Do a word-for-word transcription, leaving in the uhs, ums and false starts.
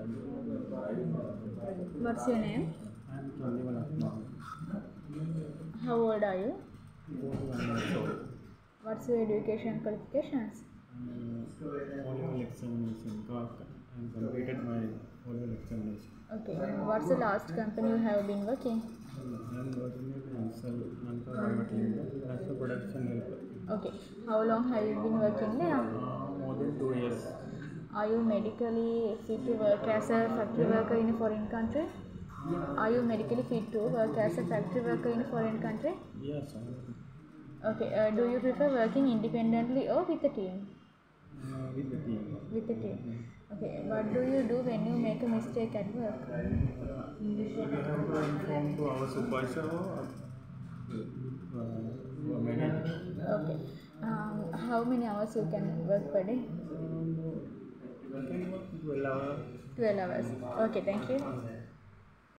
What's your name? I'm Chandima, Lakmal. How old are you? forty-one years old. What's your education qualifications? O-level examination. I completed my O-level examination. Okay. What's the last company you have been working? I am working in Ansel, Nanka Limited as a production helper. Okay. How long have you been working there? Uh, more than two years. Are you medically fit to work as a factory worker in a foreign country? Are you medically fit to work as a factory worker in a foreign country? Yes, I am. Okay. Uh, do you prefer working independently or with a team? Uh, with the team. With a team. Okay. What do you do when you make a mistake at work? We have to inform to our supervisor or uh, or manager. Okay. Um, how many hours you can work per day? I can work twelve hours. twelve hours. Okay. Thank you.